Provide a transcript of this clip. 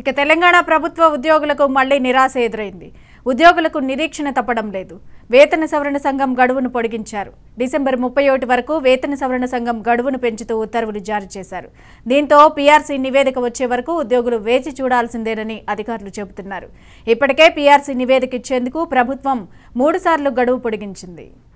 ఇక తెలంగాణ ప్రభుత్వ ఉద్యోగులకు మళ్లీ నిరాశ ఎదురైంది. ఉద్యోగులకు నిరీక్షణ తప్పడం లేదు. వేతన సవరణ సంఘం గడువును పొడిగించారు. డిసెంబర్ 31 వరకు వేతన సవరణ సంఘం గడువును పెంచుతూ ఉత్తర్వులు జారీ చేశారు. దీంతో పీఆర్సీ నివేదిక వచ్చే వరకు ఉద్యోగులు వేచి చూడాల్సిందేనని అధికారులు చెబుతున్నారు. ఇప్పటికే పీఆర్సీ నివేదిక ఇచ్చేందుకు ప్రభుత్వం 3 సార్లు గడువు పొడిగించింది.